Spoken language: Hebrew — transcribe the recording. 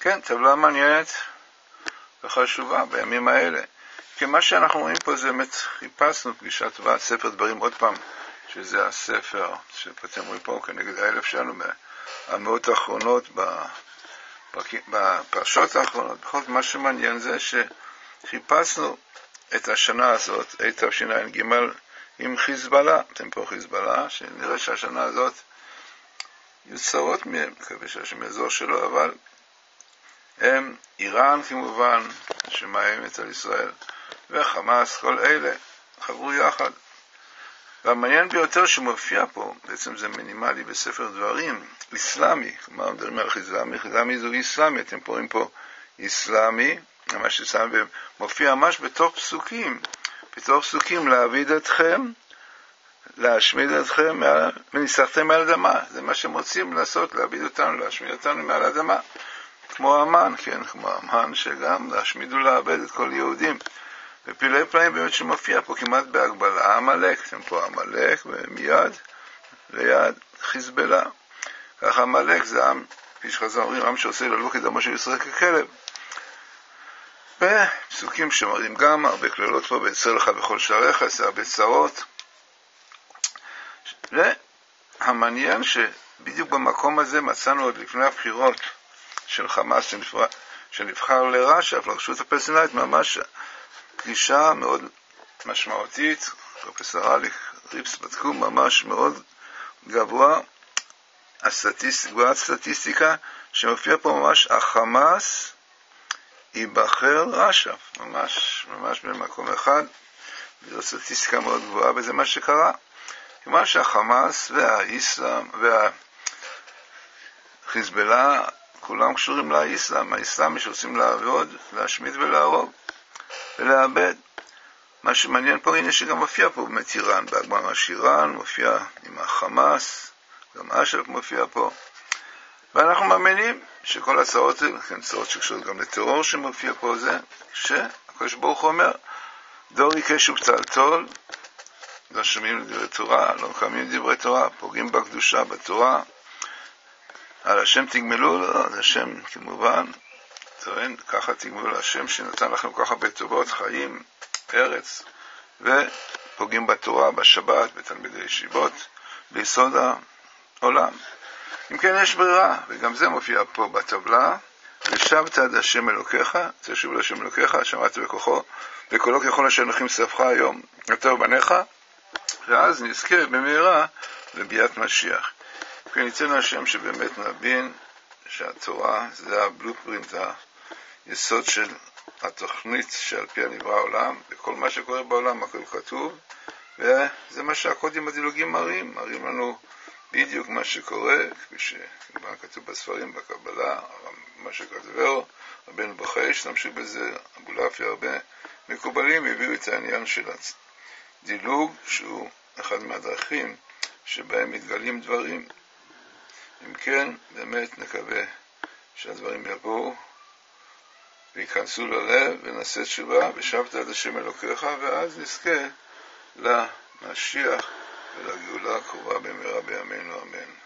כן, טבלה מעניינת וחשובה בימים האלה. כי מה שאנחנו רואים פה זה באמת חיפשנו פגישה טובה, ספר דברים עוד פעם, שזה הספר שאתם רואים פה כנגד האלף שלנו, המאות האחרונות, בפרשות האחרונות. בכל זאת, מה שמעניין זה שחיפשנו את השנה הזאת, תשע"ג, עם חיזבאללה. אתם פה חיזבאללה, שנראה שהשנה הזאת יוצרות מהם, מקווה שהשם יעזור שלו, אבל הם איראן כמובן, שמאיימת על ישראל, וחמאס, כל אלה חברו יחד. והמעניין ביותר שמופיע פה, בעצם זה מינימלי בספר דברים, איסלאמי, כלומר מדברים על חיזלמי, חיזלמי זו איסלאמי, אתם רואים פה איסלאמי, ממש איסלאמי, מופיע ממש בתוך פסוקים, להעביד אתכם, להשמיד אתכם, וניסחתם מעל אדמה. זה מה שהם רוצים לעשות, להעביד אותנו, להשמיד אותנו מעל אדמה. כמו המן, כן, כמו המן שגם להשמיד ולעבד את כל יהודים. ופילי פלאים באמת שמופיע פה כמעט בהגבלה, המלאק, אתם פה המלאק, ומיד ליד חיזבאללה. ככה המלאק זה עם, כפי שחז"ל אומרים, עם שעושה ללו כדמו של ישראל ככלב. בפסוקים שמראים גם הרבה כללות פה, ויצר לך בכל שעריך, זה הרבה צרות. והמעניין שבדיוק במקום הזה מצאנו עוד לפני הבחירות של חמאס שנבחר לרש"פ, לרשות הפלסטינאית, ממש פגישה מאוד משמעותית, פרופסור אליק ריפס בדקו ממש מאוד גבוה, גבוהת סטטיסטיקה, שמופיע פה ממש החמאס ייבחר רש"פ, ממש במקום אחד, וזו סטטיסטיקה מאוד גבוהה, וזה מה שקרה. כלומר שהחמאס והאסלאם והחיזבאללה כולם קשורים לאסלאם, האסלאמי שעושים לעבוד, להשמיד ולהרוג ולאבד. מה שמעניין פה, הנה שגם מופיע פה באמת איראן, בהגמרא איראן מופיע עם החמאס, גם אש"ף מופיע פה, ואנחנו מאמינים שכל הצעות, כן, צרות שקשורות גם לטרור שמופיע פה, זה שהקדוש ברוך הוא אומר, דור עיקש ופתלתול, לא שומעים לדברי תורה, לא מקיימים דברי תורה, פוגעים בקדושה, בתורה, על השם תגמלו, לא, זה השם כמובן, טוען, ככה תגמלו להשם שנתן לכם ככה בטובות, חיים, ארץ, ופוגעים בתורה, בשבת, בתלמידי ישיבות, ביסוד העולם. אם כן יש ברירה, וגם זה מופיע פה בטבלה, ושבת עד השם אלוקיך, תשוב להשם אלוקיך, שמעת בקולו ככל אשר נוחים ספך היום, יותר בניך, ואז נזכה במהרה לביאת משיח. כן, ניתן השם שבאמת נבין שהתורה זה הבלופרינט, היסוד של התוכנית שעל פי הנברא העולם, וכל מה שקורה בעולם הכל כתוב, וזה מה שהקודים הדילוגים מראים לנו בדיוק מה שקורה, כפי שכתוב בספרים, בקבלה, מה שכתבו, רבנו בחש, נמשיך בזה, אבולעפי הרבה מקובלים הביאו את העניין של הדילוג, שהוא אחד מהדרכים שבהם מתגלים דברים. אם כן, באמת נקווה שהדברים יבואו ויכנסו ללב ונעשה תשובה, ושבת עד השם אלוקיך, ואז נזכה למשיח ולגאולה הקרובה במהרה בימינו, אמן.